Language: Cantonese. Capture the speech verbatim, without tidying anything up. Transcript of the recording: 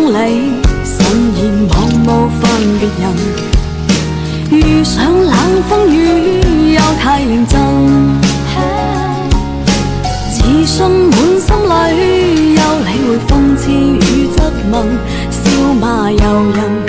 公里，慎言望無分別人。遇上冷風雨，又太認真。自信滿心裏，又理會諷刺與質問，笑罵由人。